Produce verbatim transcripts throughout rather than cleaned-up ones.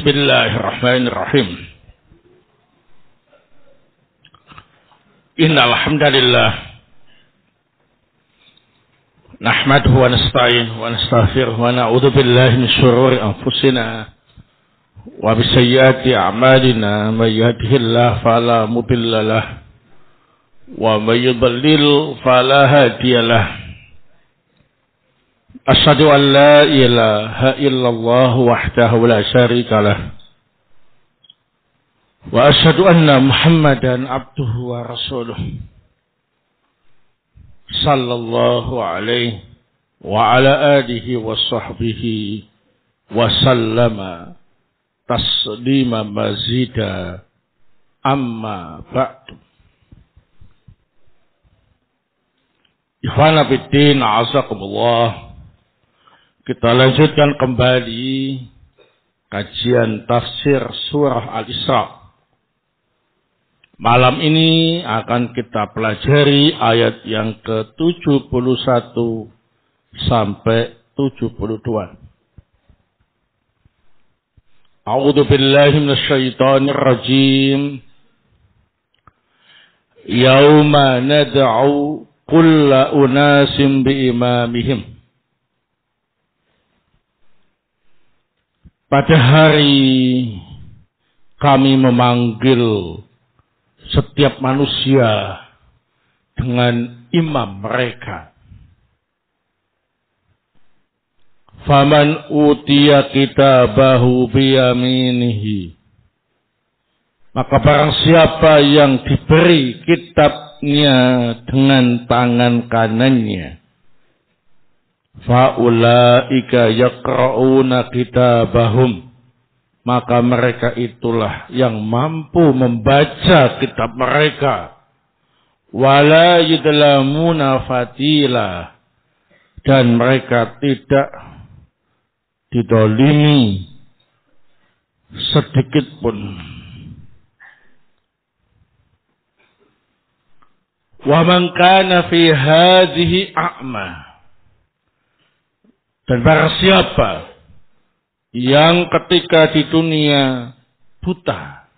Bismillahirrahmanirrahim. Innal hamdalillah nahmaduhu wa nasta'inuhu wa nastaghfiruhu wa na'udzu billahi min shururi anfusina wa min sayyiati a'malina. May yahdihillahu fala mudilla lahu wa may yudlil fala hadiya lahu. Asyhadu an la ilaha illallah wahdahu la syarika lah wa asyhadu anna Muhammadan abduhu wa rasuluh sallallahu alaihi wa ala alihi wa sahbihi wa sallama taslima mazida amma ba'du. Ikhwana fiddin, azakumullah. Kita lanjutkan kembali kajian tafsir surah Al-Isra. Malam ini akan kita pelajari ayat yang ke tujuh puluh satu sampai tujuh puluh dua. A'udzu billahi minasyaitonir rajim. Yauma nad'u kulla unasim biimamihim. Pada hari kami memanggil setiap manusia dengan imam mereka. Faman utiya kitabahu biyaminihi. Maka barang siapa yang diberi kitabnya dengan tangan kanannya, faulaika yaqra'una kitabahum, maka mereka itulah yang mampu membaca kitab mereka. Wala yudlamuna fatila, dan mereka tidak didolimi sedikit pun. Wa man kana fi hadhihi a'ma, dan barang siapa yang ketika di dunia buta,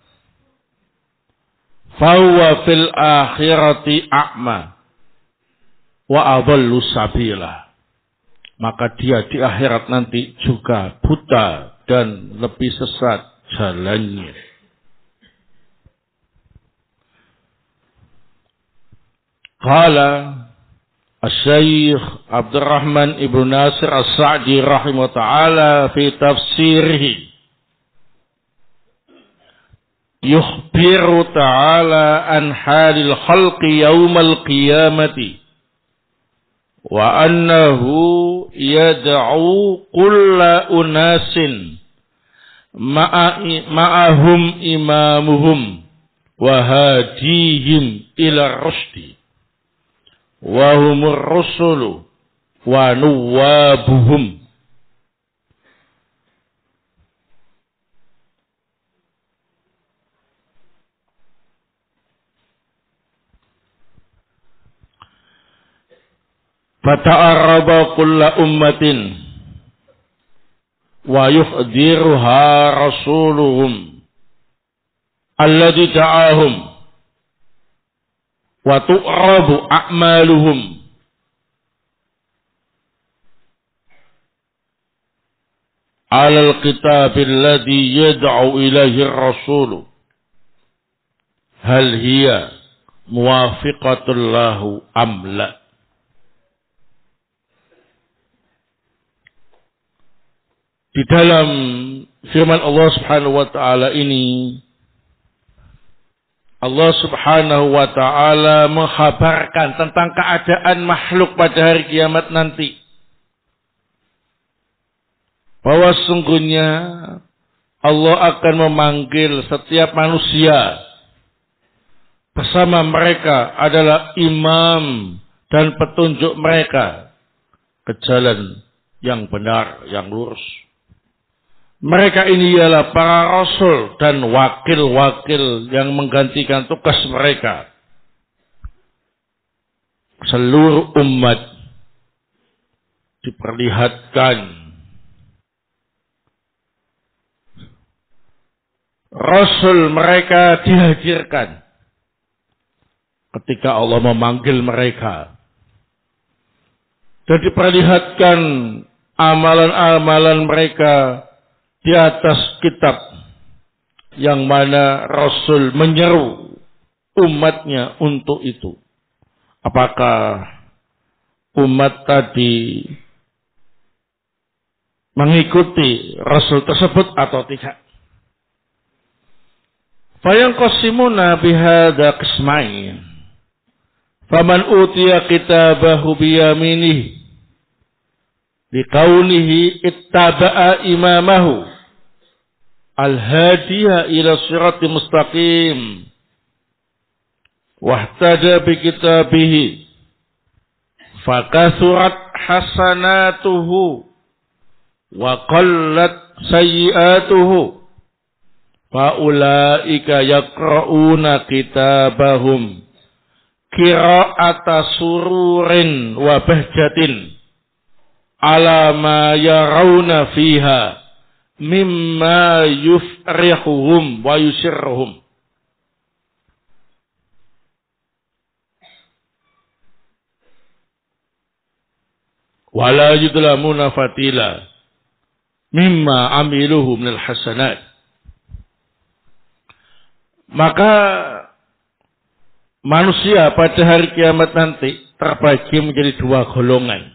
fahuwa fil akhirati a'ma wa adallu sabila, maka dia di akhirat nanti juga buta dan lebih sesat jalannya. Qala Asy-Syaikh Abdurrahman Ibnu Nasir As-Sa'di rahimahullah ta'ala fi tafsirihi yukhbiru ta'ala an halil khalqi yaumal qiyamati wa annahu yad'u kulla unasin ma'ahum imamuhum wa hadihim ila rusdi wa humur rusulu wa nuwabuhum. Fata'arraba kulla ummatin wa yuhdiruha rasuluhum alladhi da'ahum wa tu'rabu a'maluhum alal kitabil ladzi yad'u ilaihi ar-rasulu hal hiya muwafiqatul lahu am la. Di dalam firman Allah Subhanahu wa taala ini, Allah Subhanahu wa ta'ala menghabarkan tentang keadaan makhluk pada hari kiamat nanti. Bahwa sungguhnya Allah akan memanggil setiap manusia. Bersama mereka adalah imam dan petunjuk mereka ke jalan yang benar, yang lurus. Mereka ini ialah para rasul dan wakil-wakil yang menggantikan tugas mereka. Seluruh umat diperlihatkan Rasul mereka dihadirkan ketika Allah memanggil mereka dan diperlihatkan amalan-amalan mereka di atas kitab yang mana Rasul menyeru umatnya untuk itu. Apakah umat tadi mengikuti Rasul tersebut atau tidak? Fayanqasimuna bihadza qismain. Faman utiya kitabahu biyaminihi liqaunihi ittaba'a imamahu al-hadiya ila siratil mustaqim wahtada bi kitabihi fakathurat hasanatuhu wa qallat sayyi'atuhu faulaika yaqra'una kitabahum qira'ata sururin wa bahjatin ala ma yarawna fiha mimma yufrihuhum wa yusirruhum. Wala yudlamuna fatila mimma amiluhu minal hasanat. Maka manusia pada hari kiamat nanti terbagi menjadi dua golongan.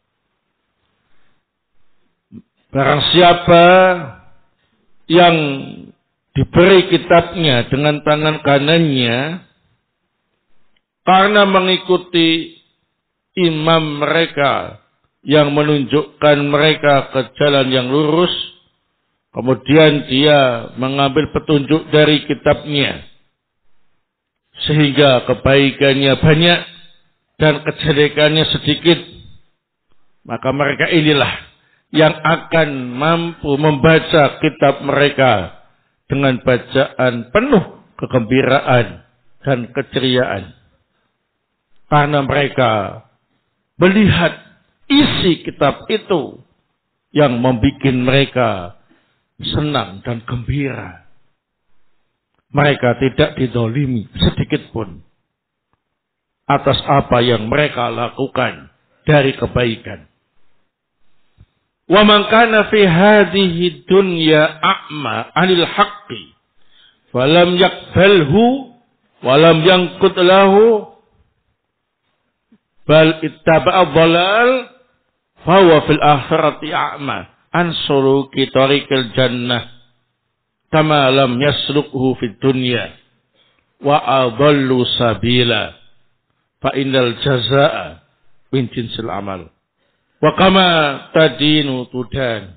Barang siapa yang diberi kitabnya dengan tangan kanannya karena mengikuti imam mereka yang menunjukkan mereka ke jalan yang lurus, kemudian dia mengambil petunjuk dari kitabnya sehingga kebaikannya banyak dan kejelekannya sedikit, maka mereka inilah yang akan mampu membaca kitab mereka dengan bacaan penuh kegembiraan dan keceriaan. Karena mereka melihat isi kitab itu yang membuat mereka senang dan gembira. Mereka tidak didolimi sedikit pun atas apa yang mereka lakukan dari kebaikan. Wa man kana fi hadhihi dunya a'ma 'anil haqqi falam yaqbalhu wa lam yanqud lahu bal ittaba'a dhalal fa huwa fil akhirati a'ma an suluki tariqil jannah kama lam yaslukhu fid dunya wa adallu sabila fa innal jazaa'a min jinsil amal. Wa kama tadinu tudan.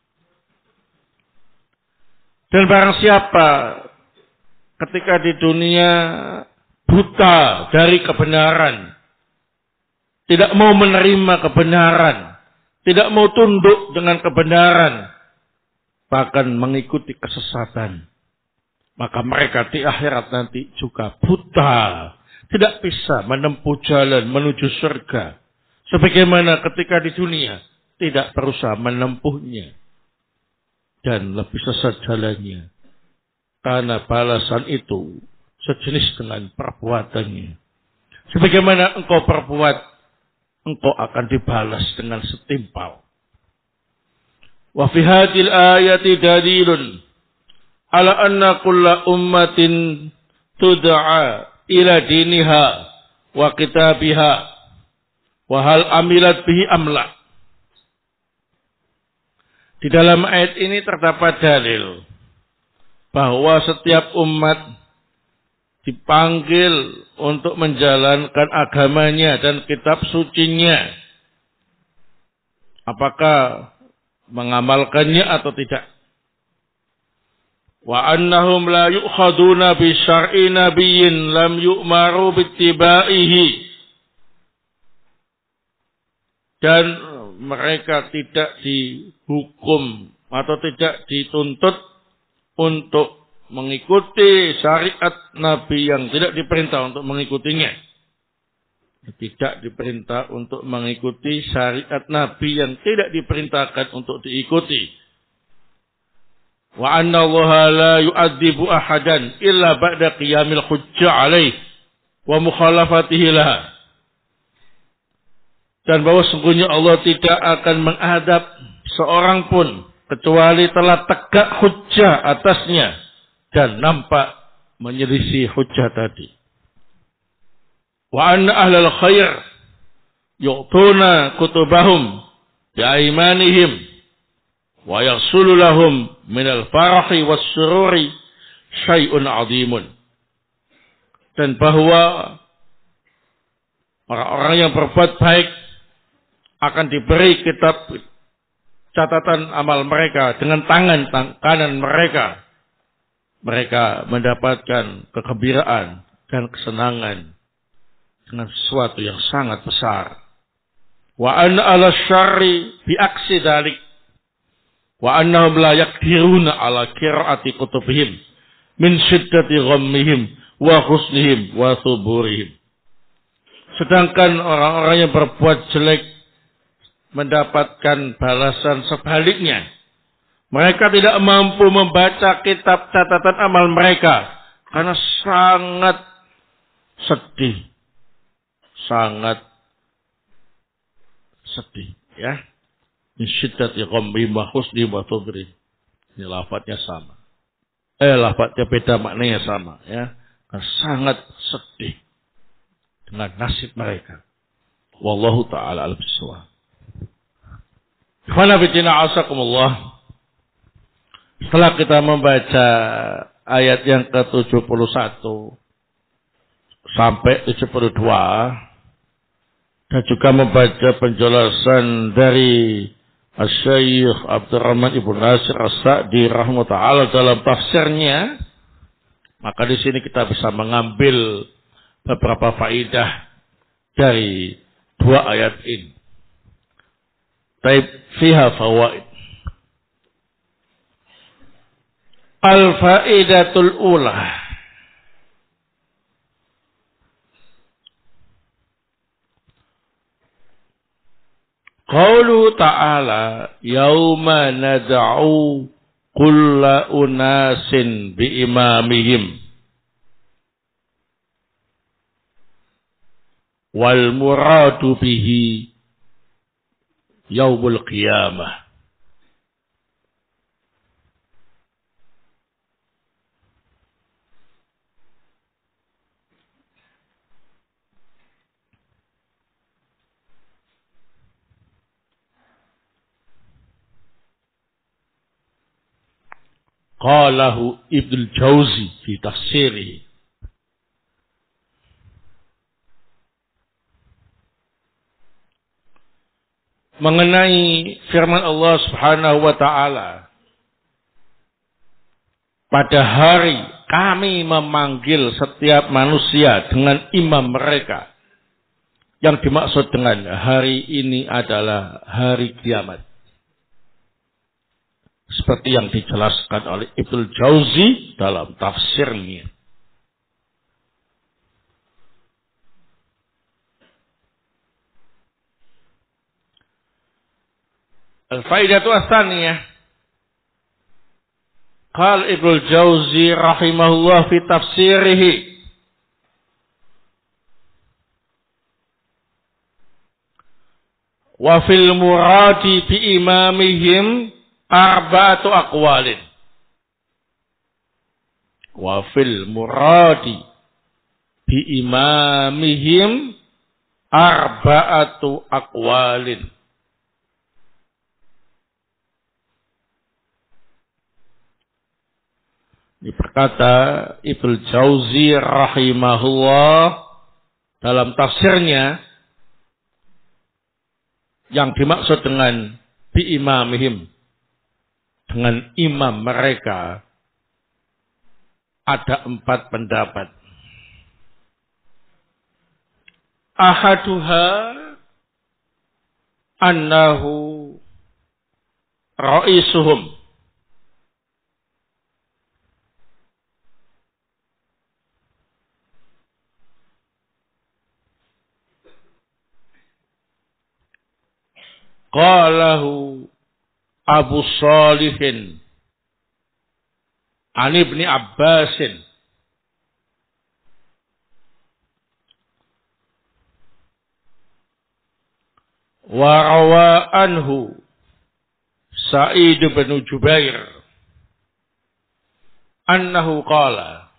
Dan barang siapa ketika di dunia buta dari kebenaran, tidak mau menerima kebenaran, tidak mau tunduk dengan kebenaran, bahkan mengikuti kesesatan, maka mereka di akhirat nanti juga buta, tidak bisa menempuh jalan menuju surga. Sebagaimana ketika di dunia tidak berusaha menempuhnya dan lebih sesat jalannya. Karena balasan itu sejenis dengan perbuatannya. Sebagaimana engkau perbuat, engkau akan dibalas dengan setimpal. Wa fi hadhil ayati dalilun ala anna kulla ummatin tud'a ila diniha wa kitabiha wa hal amilat bihi amla. Di dalam ayat ini terdapat dalil bahwa setiap umat dipanggil untuk menjalankan agamanya dan kitab sucinya. Apakah mengamalkannya atau tidak? Wa annahum la yu'khaduna bi syar'i nabiyyin lam yu'maru bittibaihi. Dan mereka tidak dihukum atau tidak dituntut untuk mengikuti syariat Nabi yang tidak diperintah untuk mengikutinya. Tidak diperintah untuk mengikuti syariat Nabi yang tidak diperintahkan untuk diikuti. wa anna Allah la yu'adzibu ahadan illa ba'da qiyamil hujjah alaih wa mukhalafatihi laha. Dan bahwa sungguhnya Allah tidak akan mengadab seorang pun kecuali telah tegak hujjah atasnya dan nampak menyelisih hujjah tadi. Wa anna ahlal khair yu'tuna kutubahum bi'aimanihim wa yahsulu lahum minal farahi wassururi syai'un 'azimun. Dan bahwa orang-orang yang berbuat baik akan diberi kitab catatan amal mereka dengan tangan kanan mereka. Mereka mendapatkan kegembiraan dan kesenangan dengan sesuatu yang sangat besar. Wa anna ala syarri bi aksi dalik. Wa annahum la yaqdiruna ala qiraati kutubihim min syiddati ghammihim wa husnihim wa thuburihim. Sedangkan orang-orang yang berbuat jelek mendapatkan balasan sebaliknya. Mereka tidak mampu membaca kitab catatan amal mereka karena sangat sedih. Sangat sedih, ya. Min syiddati ghammihim wa husnihim wa thuburihim. Ini lafadznya sama. Eh, lafadznya beda, maknanya sama, ya. Karena sangat sedih dengan nasib mereka. Wallahu ta'ala al-bisawab. Ikhwana fillah azakumullah. Setelah kita membaca ayat yang ke tujuh puluh satu sampai tujuh puluh dua dan juga membaca penjelasan dari Asy-Syaikh Abdurrahman Ibnu Nasir As-Sa'di rahimahullah dalam tafsirnya, maka di sini kita bisa mengambil beberapa faidah dari dua ayat ini. Taib fiha fawaid. Al-faidatul ula. Qaulu ta'ala yauma nad'u kulla unasin bi imamihim wal muradu bihi yaumul qiyamah. Qalahu Ibnul Jauzi fi tafsirih. Mengenai firman Allah Subhanahu wa taala, pada hari kami memanggil setiap manusia dengan imam mereka. Yang dimaksud dengan hari ini adalah hari kiamat. Seperti yang dijelaskan oleh Ibnul Jauzi dalam tafsirnya. Al-faidatu ats-tsaniyah. Qala Ibnul Jauzi rahimahullah fi tafsirih. Wa fil muradi bi imamihim arba'atu aqwalin. Wa fil muradi bi imamihim arba'atu aqwalin. Ini berkata Ibnul Jauzi rahimahullah dalam tafsirnya, yang dimaksud dengan bi imamihim, dengan imam mereka, ada empat pendapat. Ahaduha annahu ra'isuhum, qalahu Abu Salihin an Ibni Abbasin wa rawa anhu Sa'id bin Jubair annahu qala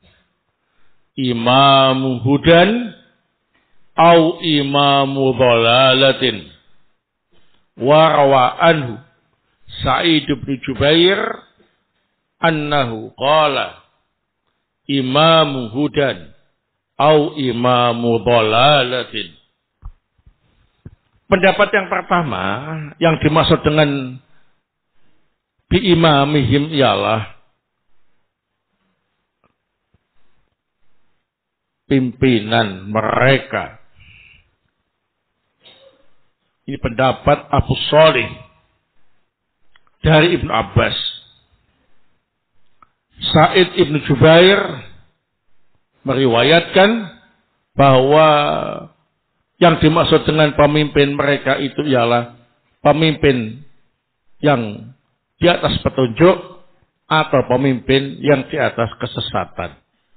imamu hudan au imamu dhalalatin wa rawa anhu Sa'id bin Jubair annahu qala imamu hudan au imamu dhalalatin. Pendapat yang pertama yang dimaksud dengan biimamihim ialah pimpinan mereka. Ini pendapat Abu Shalih dari Ibnu Abbas. Sa'id Ibnu Jubair meriwayatkan bahwa yang dimaksud dengan pemimpin mereka itu ialah pemimpin yang di atas petunjuk atau pemimpin yang di atas kesesatan.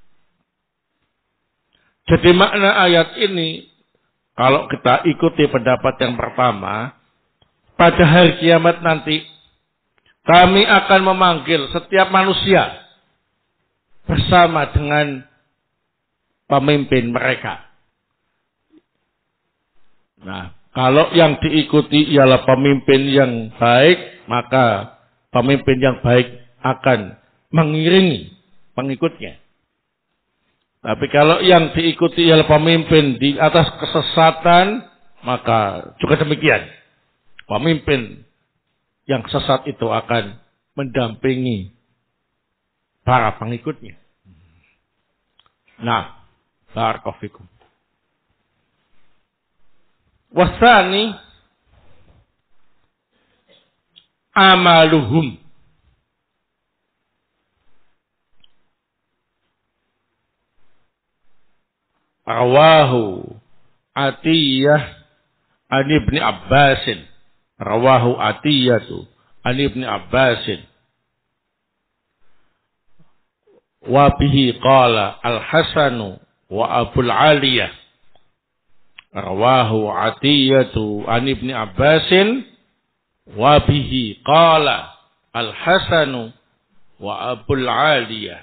Jadi makna ayat ini, kalau kita ikuti pendapat yang pertama, pada hari kiamat nanti, kami akan memanggil setiap manusia bersama dengan pemimpin mereka. Nah, kalau yang diikuti ialah pemimpin yang baik, maka pemimpin yang baik akan mengiringi pengikutnya. Tapi kalau yang diikuti ialah pemimpin di atas kesesatan, maka juga demikian. Pemimpin yang sesat itu akan mendampingi para pengikutnya. Nah, barakallahu fikum. Wasani amaluhum. Rawahu Atiyah an Ibni Abbasin. Rawahu Atiyatu an Ibni Abbasin. Wa bihi qala Al-Hasanu wa Abul Aliyah. Rawahu Atiyatu an Ibni Abbasin wa bihi qala Al-Hasanu wa Abul Aliyah.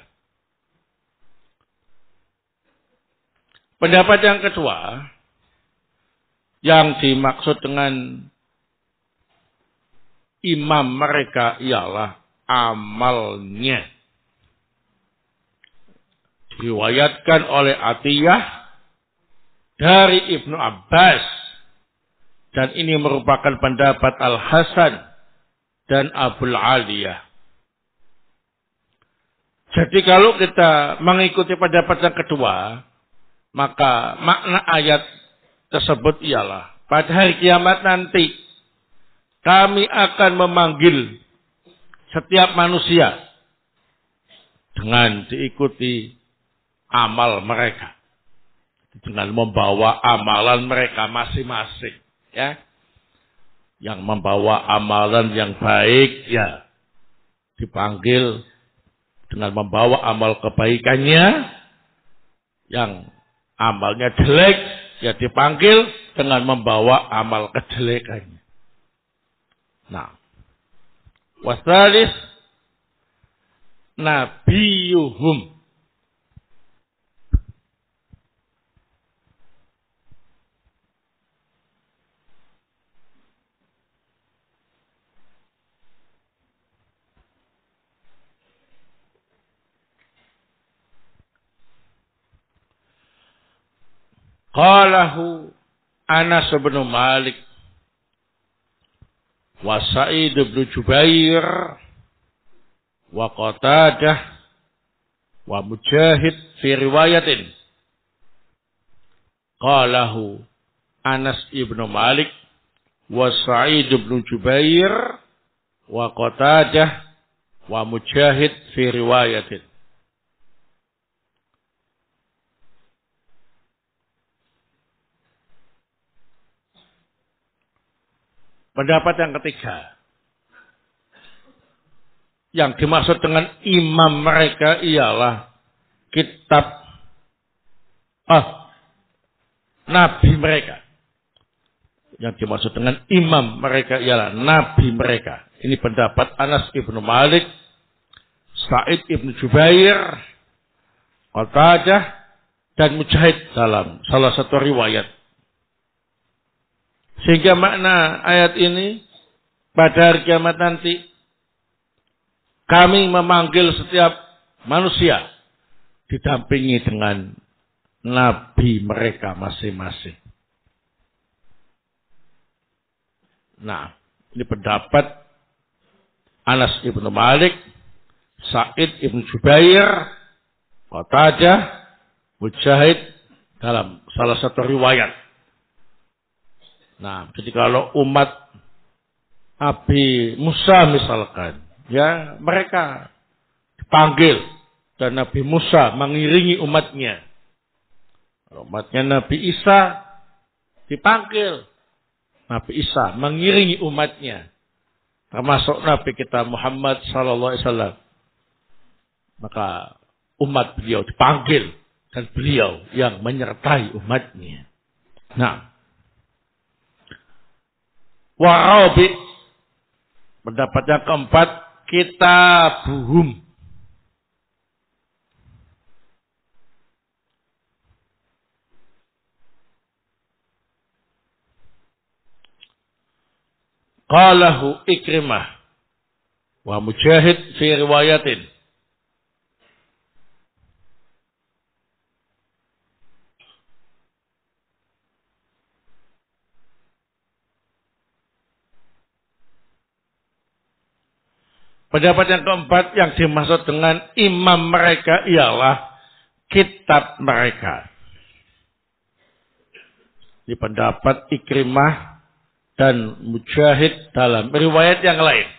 Pendapat yang kedua yang dimaksud dengan imam mereka ialah amalnya. Diriwayatkan oleh Atiyah dari Ibnu Abbas, dan ini merupakan pendapat Al-Hasan dan Abul Aliyah. Jadi kalau kita mengikuti pendapat yang kedua, maka makna ayat tersebut ialah pada hari kiamat nanti kami akan memanggil setiap manusia dengan diikuti amal mereka, dengan membawa amalan mereka masing-masing, ya. Yang membawa amalan yang baik, ya, dipanggil dengan membawa amal kebaikannya. Yang amalnya jelek, ya dipanggil dengan membawa amal kejelekannya. Nah, wasalis nabiyuhum. Qalahu Anas bin Malik wa Sa'id bin Jubair wa Qatadah wa Mujahid fi riwayatin. Qalahu Anas bin Malik wa Sa'id bin Jubair wa Qatadah wa Mujahid fi riwayatin. Pendapat yang ketiga, yang dimaksud dengan imam mereka ialah kitab ah, nabi mereka. Yang dimaksud dengan imam mereka ialah nabi mereka. Ini pendapat Anas ibnu Malik, Sa'id ibnu Jubair, Qatadah, dan Mujahid dalam salah satu riwayat. Sehingga makna ayat ini, pada hari kiamat nanti, kami memanggil setiap manusia didampingi dengan nabi mereka masing-masing. Nah, ini pendapat Anas ibnu Malik, Sa'id ibnu Jubair, Qatadah, Mujahid dalam salah satu riwayat. Nah, jadi kalau umat Nabi Musa misalkan, ya mereka dipanggil dan Nabi Musa mengiringi umatnya. Umatnya Nabi Isa dipanggil, Nabi Isa mengiringi umatnya, termasuk Nabi kita Muhammad sallallahu alaihi wasallam. Maka umat beliau dipanggil dan beliau yang menyertai umatnya. Nah, warabi, pendapat yang keempat, kitabuhum. Qalahu Ikrimah wa Mujahid fi riwayatin. Pendapat yang keempat yang dimaksud dengan imam mereka ialah kitab mereka. Di pendapat Ikrimah dan Mujahid dalam riwayat yang lain.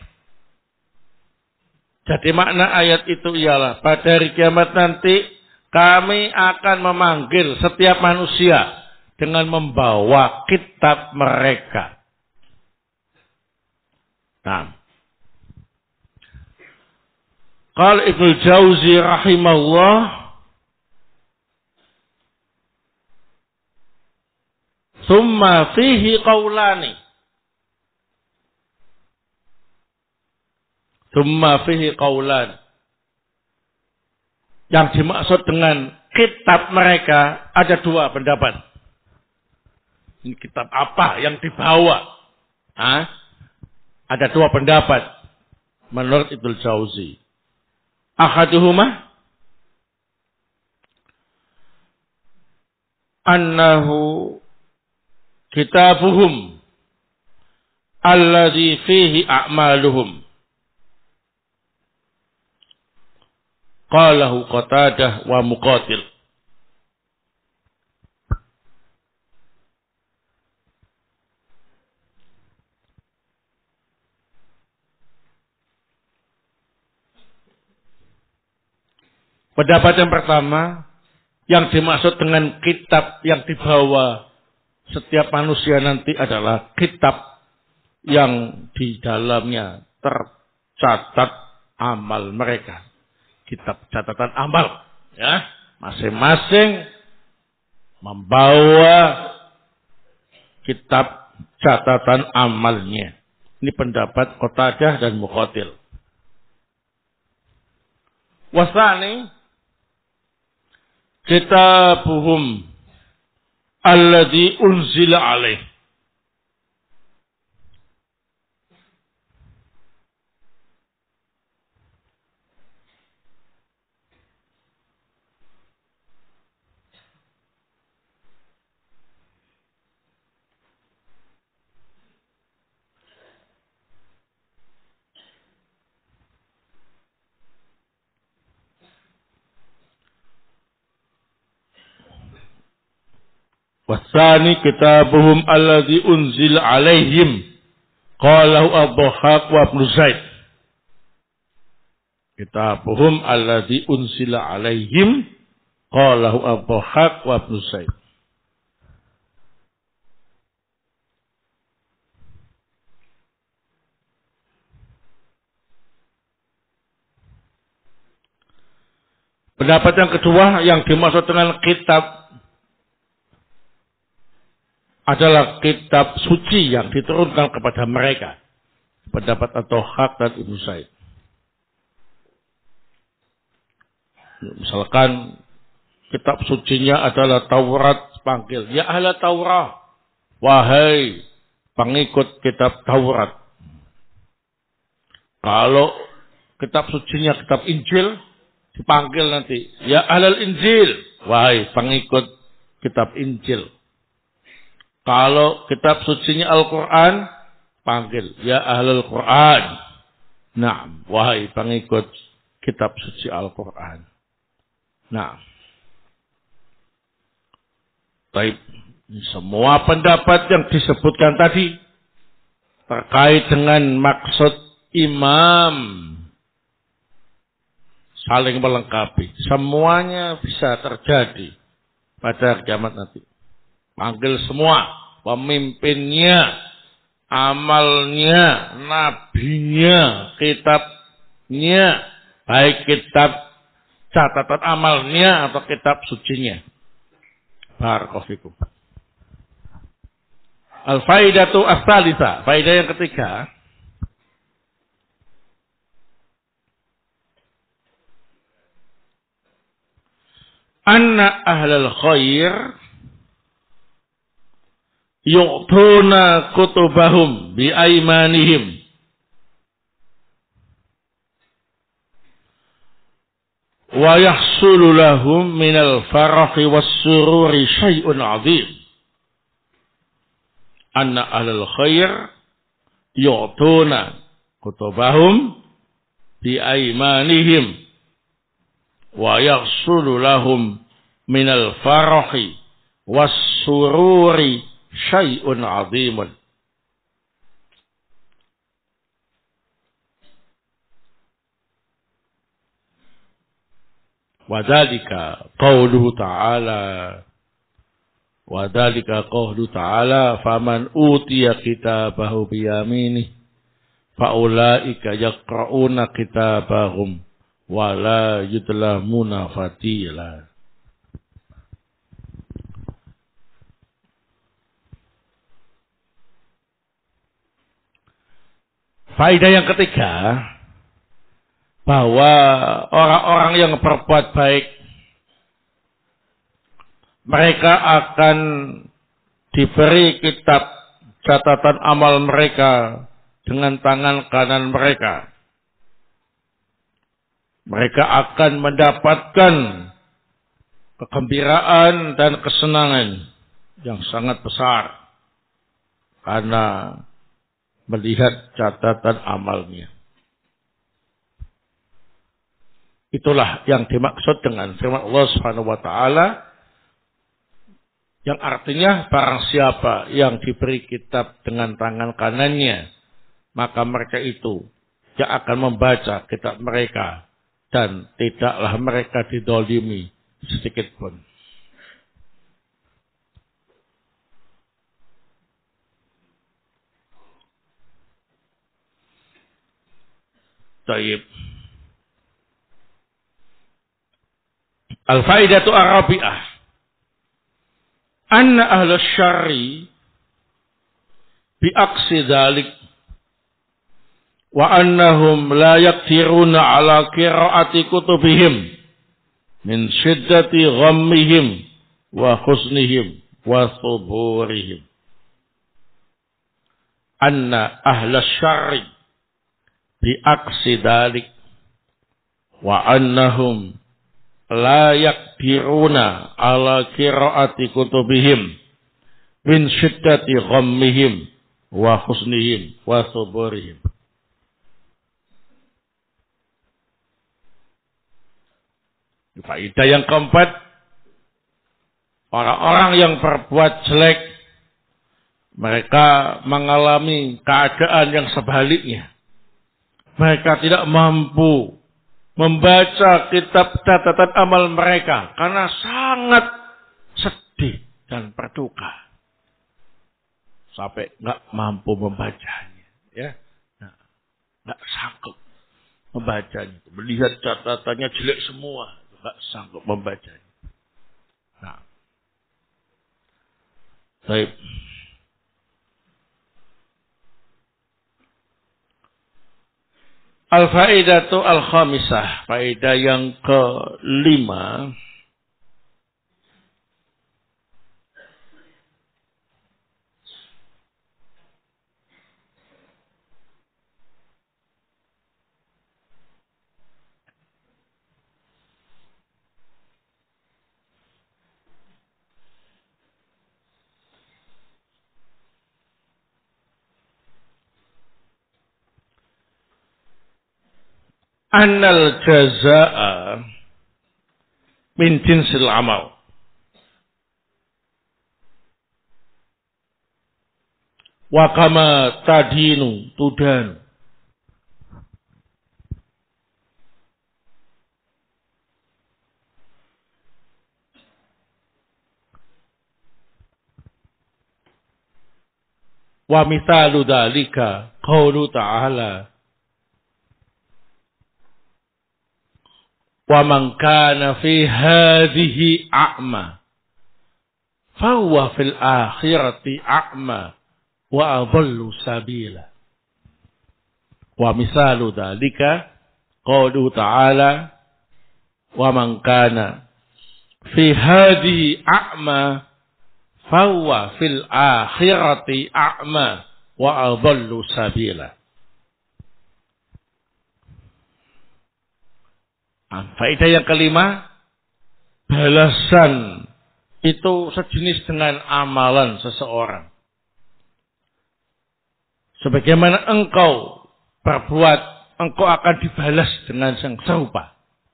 Jadi makna ayat itu ialah pada hari kiamat nanti kami akan memanggil setiap manusia dengan membawa kitab mereka. Nah, qala Ibnu Jauzi rahimahullah, summa fihi qaulani. Summa fihi qaulan. Yang dimaksud dengan kitab mereka ada dua pendapat. Ini kitab apa yang dibawa? Hah? Ada dua pendapat menurut Ibnu Jauzi. Ahaduhuma annahu kitabuhum alladzi fihi a'maluhum. Qalahu Qatadah wa Muqatil. Pendapat yang pertama, yang dimaksud dengan kitab yang dibawa setiap manusia nanti adalah kitab yang di dalamnya tercatat amal mereka. Kitab catatan amal, ya, masing-masing membawa kitab catatan amalnya. Ini pendapat Qatadah dan Muqatil. Wasani kitabuhum alladzi unzila alaih. Wasani kitabuhum alladzi unzila alaihim. Qalahu Ad-Dhahhak wa Ibnu Zaid. Kitabuhum alladzi unzila alaihim. Qalahu Ad-Dhahhak wa Ibnu Zaid. Pendapat yang kedua yang dimaksud dengan kitab adalah kitab suci yang diturunkan kepada mereka. Pendapat atau hak dan Ibnu Said. Misalkan kitab sucinya adalah Taurat, panggil ya ahla Taurat, wahai pengikut kitab Taurat. Kalau kitab sucinya kitab Injil, dipanggil nanti ya ahlal Injil, wahai pengikut kitab Injil. Kalau kitab sucinya Al-Quran, panggil ya ahlul Quran. Nah, wahai pengikut kitab suci Al-Quran. Nah, baik, semua pendapat yang disebutkan tadi terkait dengan maksud imam saling melengkapi. Semuanya bisa terjadi pada kiamat nanti. Panggil semua, pemimpinnya, amalnya, nabinya, kitabnya, baik kitab catatan amalnya atau kitab sucinya. Barakallahu. Al-faidatu ats-tsalitsah, faidah yang ketiga. Anna ahlal khair yu'tuna kutubahum bi aymanihim wa yahsulu lahum minal farahi was sururi syai'un 'adzim. Anna ahlal khair yu'tuna kutubahum bi aymanihim wa yahsulu lahum minal farahi was sururi syai'un 'adzimun. Wadzalika qauluhu ta'ala wadzalika qauluhu ta'ala faman utiya kitabahu biyaminih faulaika yaqra'una kitabahum wala yudlamuna fatila. Faedah yang ketiga, bahwa orang-orang yang berbuat baik mereka akan diberi kitab catatan amal mereka dengan tangan kanan mereka. Mereka akan mendapatkan kegembiraan dan kesenangan yang sangat besar karena melihat catatan amalnya. Itulah yang dimaksud dengan firman Allah Subhanahu wa taala yang artinya barang siapa yang diberi kitab dengan tangan kanannya, maka mereka itu tidak akan membaca kitab mereka dan tidaklah mereka didolimi sedikit pun. Taib. Al-faidatu ar-rabi'ah. Anna ahlus syarri bi'aksi dhalik wa annahum la yaqdiruna ala qira'ati kutubihim min syiddati ghammihim wa husnihim wa thuburihim. Anna ahlus syarri bi'aksi dhalik wa annahum la yaqdiruna ala qira'ati kutubihim min syiddati ghammihim wa husnihim wa thuburihim. Faedah yang keempat, orang-orang yang berbuat jelek mereka mengalami keadaan yang sebaliknya. Mereka tidak mampu membaca kitab catatan amal mereka karena sangat sedih dan berduka sampai nggak mampu membacanya, ya, nggak sanggup membacanya, melihat catatannya jelek semua, nggak sanggup membacanya. Nah, baik. Al-faidatu al-khamisah, faedah yang kelima. Annal jazaa'a min jinsil amal. Wa kama tadinu tudan. Wa mithalu dzalika qaulu ta'ala wa man kana fi hadhihi a'ma fa huwa fil akhirati a'ma wa adallu sabila. Wa misalu dzalika qaulu ta'ala wa man kana fi hadhihi a'ma fa huwa fil akhirati a'ma wa adallu sabila. Faedah yang kelima, balasan itu sejenis dengan amalan seseorang. Sebagaimana engkau berbuat, engkau akan dibalas dengan yang serupa.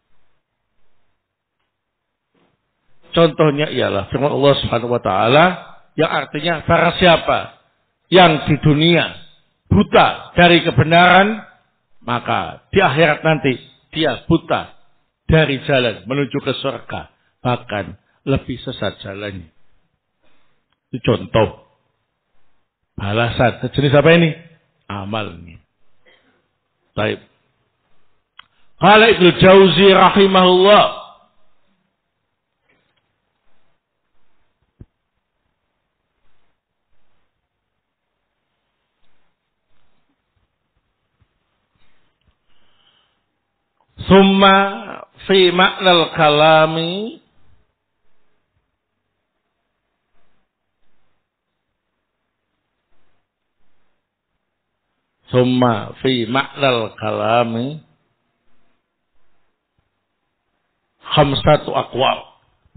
Contohnya ialah firman Allah Subhanahu wa taala yang artinya barang siapa yang di dunia buta dari kebenaran, maka di akhirat nanti dia buta dari jalan menuju ke surga, bahkan lebih sesat jalannya. Itu contoh balasan sejenis apa ini? Amalnya. Baik. Qala Ibnu Jauzi rahimahullah, summa fi maknal kalami summa fi maknal kalami khamsatu aqwal.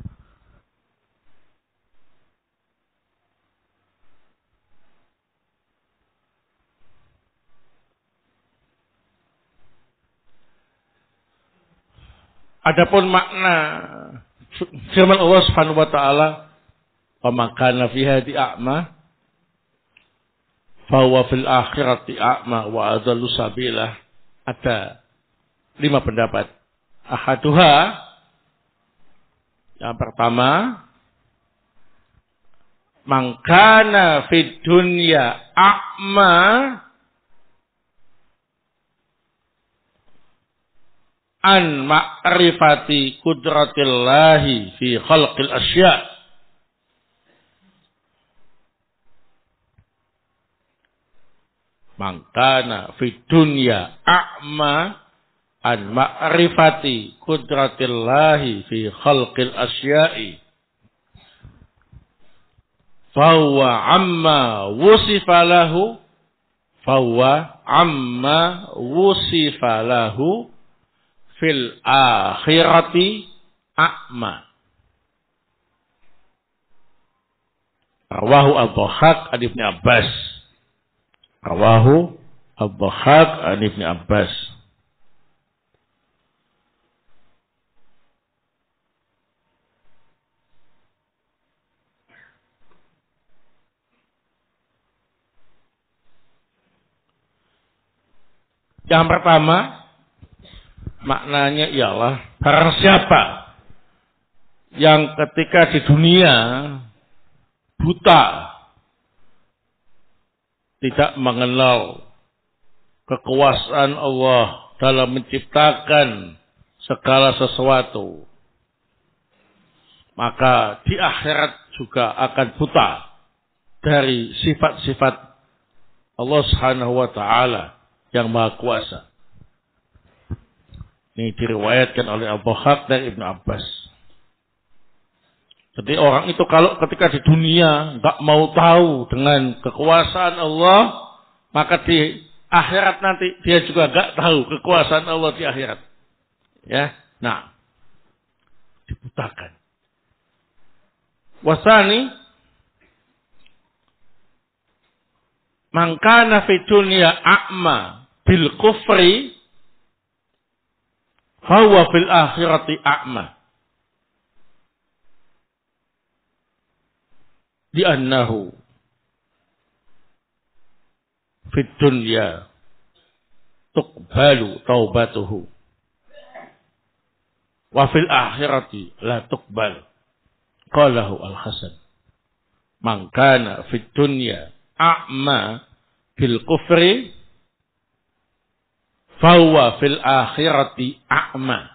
Adapun makna firman Allah Subhanahu wa taala, "Wa man kana fi hadhi a'ma fa huwa fil akhirati a'ma wa adallu sabila." Ada lima pendapat. Ahaduha, yang pertama, man kana fid dunya a'ma an ma'rifati kudratillahi fi khalqil asya'. Man kana fid dunya a'ma an ma'rifati kudratillahi fi khalqil asya'i fahuwa amma wusifa lahu fahuwa amma wusifa lahu fil akhirati a'ma. Rawahu Ad-Dhahhak an Ibnu Abbas. Rawahu Ad-Dhahhak an Ibnu Abbas. Yang pertama, maknanya ialah barang siapa yang ketika di dunia buta, tidak mengenal kekuasaan Allah dalam menciptakan segala sesuatu, maka di akhirat juga akan buta dari sifat-sifat Allah Subhanahu wa taala yang Maha Kuasa. Ini diriwayatkan oleh Abu Haq dari Ibnu Abbas. Jadi orang itu kalau ketika di dunia enggak mau tahu dengan kekuasaan Allah, maka di akhirat nanti dia juga enggak tahu kekuasaan Allah di akhirat. Ya. Nah, dibutakan. Wasani man kana fi dunya a'ma bil kufri fa huwa fil akhirati a'ma. Li'annahu fi dunya tuqbalu taubatuhu wa fil akhirati la tuqbal. Qalahu Al-Hasan. Man kana fi dunya a'ma bil kufri fa huwa fil akhirati a'ma.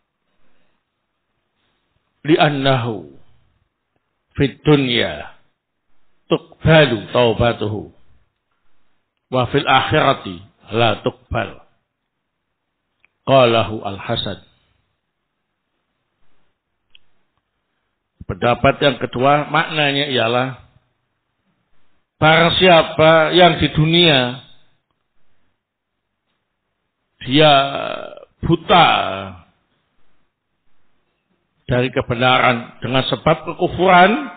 Li'annahu fi dunya tuqbalu taubatuhu wa fil akhirati la tuqbal. Qalahu Al-Hasan. Pendapat yang kedua maknanya ialah barang siapa yang di dunia dia buta dari kebenaran dengan sebab kekufuran,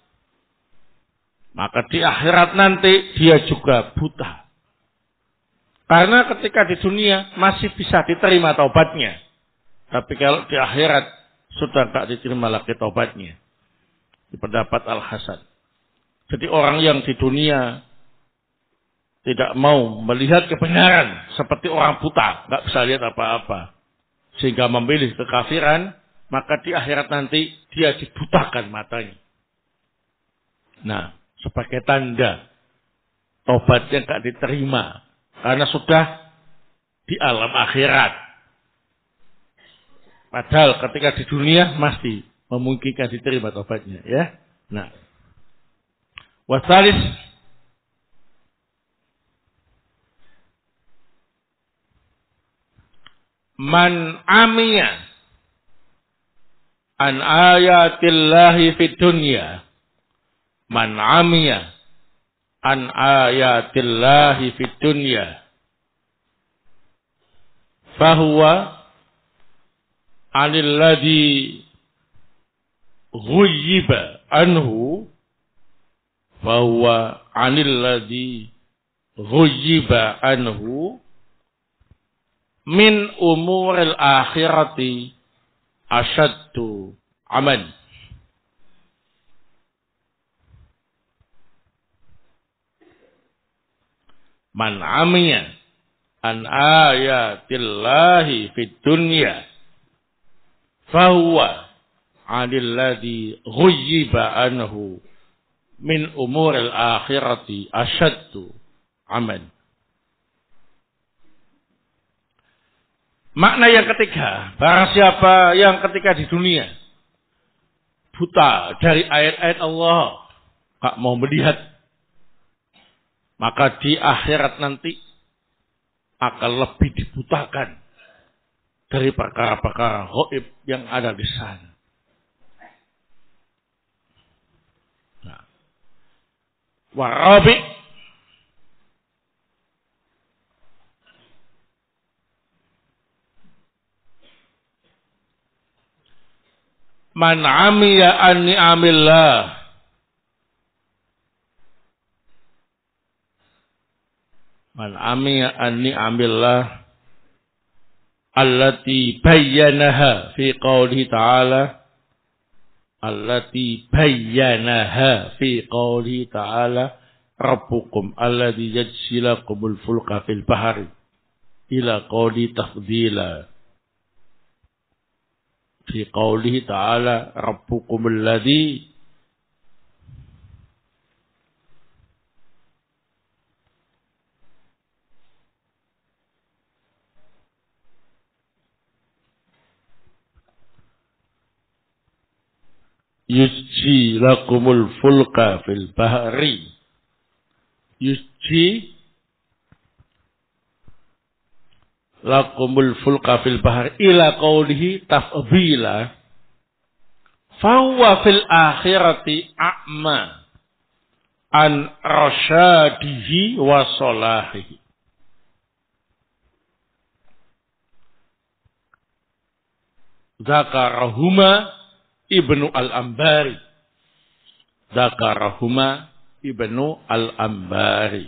maka di akhirat nanti dia juga buta. Karena ketika di dunia masih bisa diterima taubatnya, tapi kalau di akhirat sudah tak diterima lagi taubatnya. Di pendapat Al-Hasan. Jadi orang yang di dunia tidak mau melihat kebenaran seperti orang buta, nggak bisa lihat apa-apa, sehingga memilih kekafiran, maka di akhirat nanti dia dibutakan matanya. Nah, sebagai tanda taubatnya nggak diterima karena sudah di alam akhirat. Padahal ketika di dunia masih memungkinkan diterima taubatnya, ya. Nah, wasalis man amiya an ayatillahi fid dunya, man amiya an ayatillahi fid dunya, fahuwa anilladhi ghuyyiba anhu, fahuwa anilladhi ghuyyiba anhu min umuril akhirati asyaddu aman. Man amiya an ayatillahi fid dunya fahuwa anilladhi ghuyyiba anhu min umuril akhirati asyaddu aman. Makna yang ketiga, barang siapa yang ketika di dunia buta dari ayat-ayat Allah, tak mau melihat, maka di akhirat nanti akan lebih dibutakan dari perkara-perkara ghaib yang ada di sana. Nah, warabi man amiya an ni'amillah, man amiya an ni'amillah allati bayyanaha fi qawlihi ta'ala, allati bayyanaha fi qawlihi ta'ala rabbukum alladhi yajsilakumul fulka fil bahari ila qawli tafdila, fi qawlihi ta'ala rabbukum alladhi yusji lakumul fulka fil bahri. Yusji lakumul fulka fil bahri ila qawlihi tafdila fahuwa fil akhirati a'ma an rasyadihi wa salahihi. Zakarahuma Ibnu al-Ambari. Zakarahuma Ibnu al-Ambari.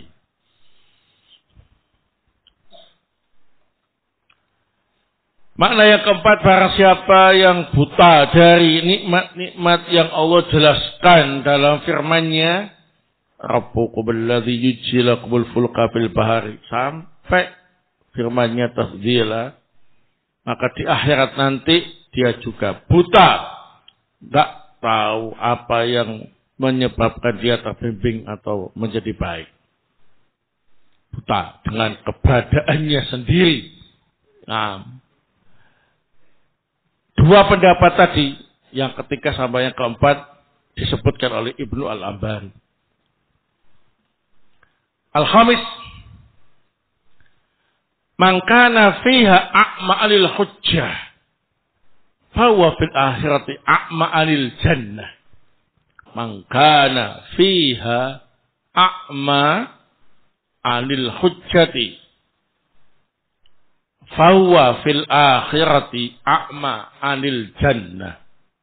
Makna yang keempat, barang siapa yang buta dari nikmat-nikmat yang Allah jelaskan dalam firman-Nya, Rabbukum alladzi yujzi lakumul fulka fil bahari, sampai firman-Nya tafdila, maka di akhirat nanti dia juga buta, enggak tahu apa yang menyebabkan dia terbimbing atau menjadi baik. Buta dengan keberadaannya sendiri. Nah, dua pendapat tadi, yang ketiga sampai yang keempat disebutkan oleh Ibnu al-Ambari. Al-Khamis, man kana fiha a'ma alil hujjah fahuwa fil akhirati a'ma alil jannah. Man kana fiha a'ma alil hujjati fahuwa fil akhirati a'ma anil jannah.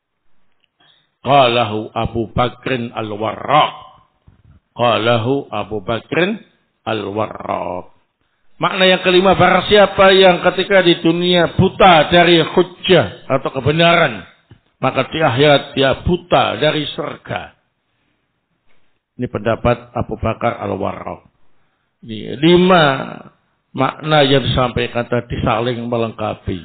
Qalahu Abu Bakrin al-Warraq. Qalahu Abu Bakrin al-Warraq. Makna yang kelima, barang siapa yang ketika di dunia buta dari hujjah atau kebenaran, maka di akhirat dia buta dari surga. Ini pendapat Abu Bakar al-Warraq. Ini lima makna yang disampaikan tadi saling melengkapi.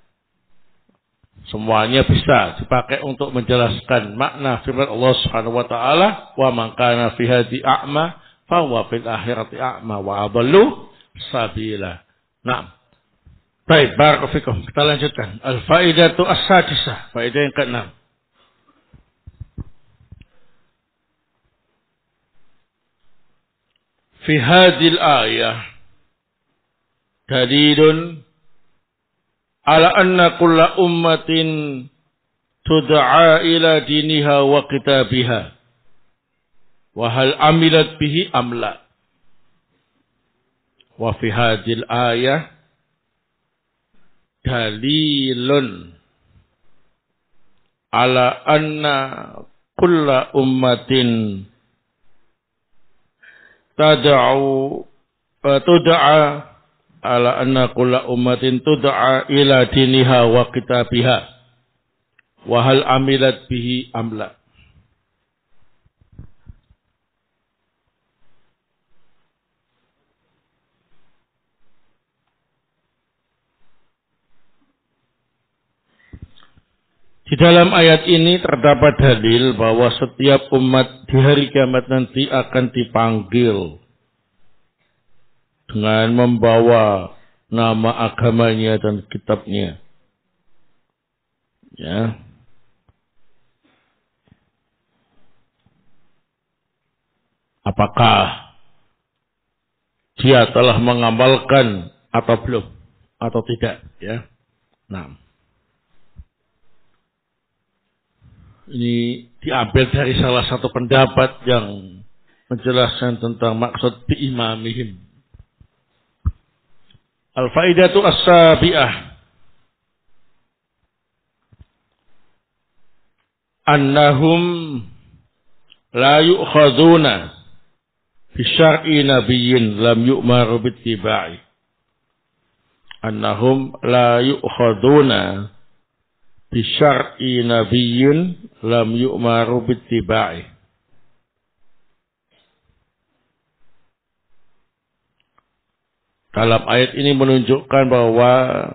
Semuanya bisa dipakai untuk menjelaskan makna firman Allah Subhanahu wa taala, wa man kana fi hadhi a'ma fa huwa fil akhirati a'ma wa adallu sabila. Naam. Baik, barakallahu fikum. Kita lanjutkan. Al-faidatu as-sadisah, faedah yang keenam. Fi hadhil ayah dalilun ala anna kulla ummatin tud'a ila diniha wa kitabiha wa hal amilat bihi amla. Wa fi hadhil ayah dalilun ala anna kulla ummatin tad'u tud'a ala anna kulla ummatin tud'a ila diniha wa kitabiha wa hal amilat bihi amla. Di dalam ayat ini terdapat dalil bahwa setiap umat di hari kiamat nanti akan dipanggil dengan membawa nama agamanya dan kitabnya. Ya. Apakah dia telah mengamalkan atau belum atau tidak, ya. Nah, ini diambil dari salah satu pendapat yang menjelaskan tentang maksud biimamihim. Al-faidatu as-sabi'ah annahum la yu'khaduna fi syar'i nabiyyin lam yu'maru bittiba'i. Annahum la yu'khaduna fi syar'i nabiyyin lam yu'maru bittiba'i. Dalam ayat ini menunjukkan bahwa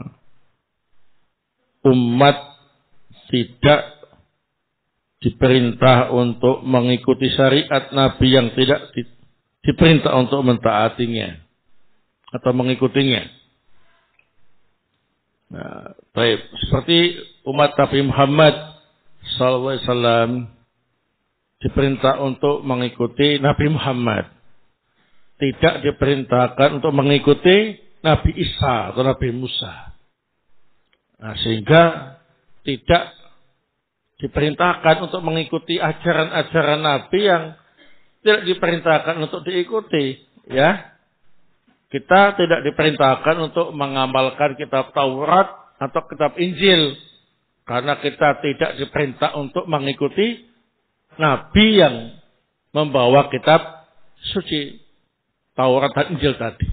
umat tidak diperintah untuk mengikuti syariat Nabi yang tidak di, diperintah untuk mentaatinya atau mengikutinya. Nah, baik, seperti umat Nabi Muhammad sallallahu alaihi wasallam diperintah untuk mengikuti Nabi Muhammad. Tidak diperintahkan untuk mengikuti Nabi Isa atau Nabi Musa. Nah, sehingga tidak diperintahkan untuk mengikuti ajaran-ajaran Nabi yang tidak diperintahkan untuk diikuti. Ya, kita tidak diperintahkan untuk mengamalkan kitab Taurat atau kitab Injil. Karena kita tidak diperintah untuk mengikuti Nabi yang membawa kitab suci Taurat dan Injil tadi.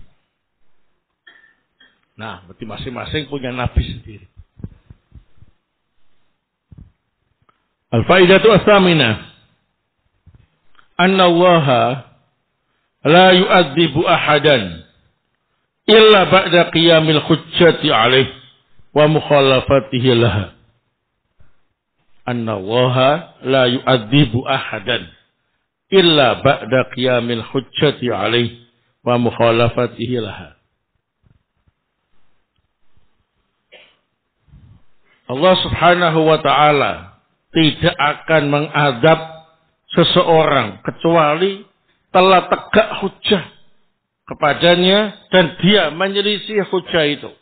Nah, berarti masing-masing punya Nabi sendiri. Al-faidatu as-saminah. Anna Allah la yu'adzibu ahadan illa ba'da qiyamil hujjati alaih wa mukhalafatihi laha. Anna Allah la yu'adzibu ahadan illa ba'da qiyamil hujjati alaih wa mukhalafatihi laha. Allah Subhanahu wa ta'ala tidak akan mengadab seseorang kecuali telah tegak hujjah kepadanya dan dia menyelisih hujjah itu.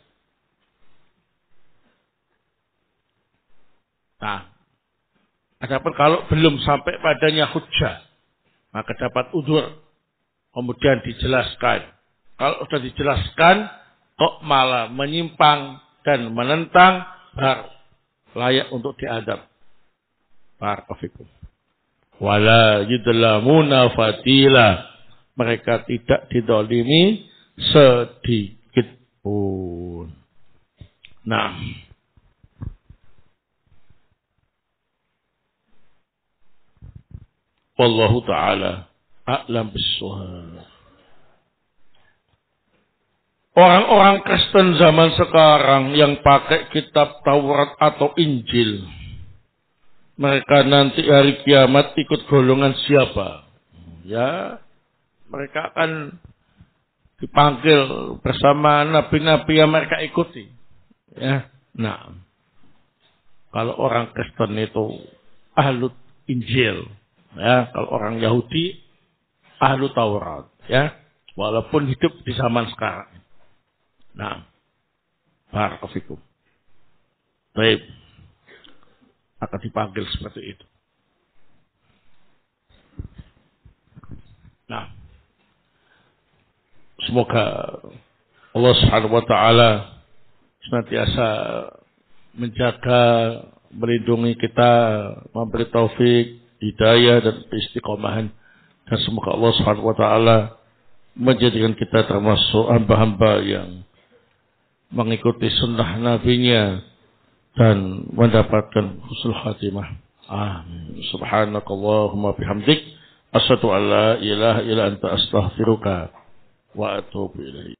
Nah, adapun kalau belum sampai padanya hujjah, maka dapat udzur. Kemudian dijelaskan. Kalau sudah dijelaskan, kok malah menyimpang dan menentang, baru layak untuk diadab. Barakallahu. Wala yudlamuna fatila. Mereka tidak didolimi sedikit pun. Nah. Wallahu ta'ala a'lam bis-shawab. Orang-orang Kristen zaman sekarang yang pakai kitab Taurat atau Injil, mereka nanti hari kiamat ikut golongan siapa? Ya, mereka akan dipanggil bersama nabi-nabi yang mereka ikuti. Ya, nah, kalau orang Kristen itu ahlu Injil, ya, kalau orang Yahudi ahlu Taurat, ya, walaupun hidup di zaman sekarang. Nah, barakallahu fikum. Baik, akan dipanggil seperti itu. Nah, semoga Allah Subhanahu wa ta'ala senantiasa menjaga, melindungi kita, memberi taufik, hidayah dan istiqomahan, dan semoga Allah Subhanahu wa ta'ala menjadikan kita termasuk hamba-hamba yang mengikuti sunnah nabinya dan mendapatkan husnul khatimah. Amin. Subhanakallahumma bihamdik asyhadu an la ilaha illa anta astaghfiruka wa atubu ilaik.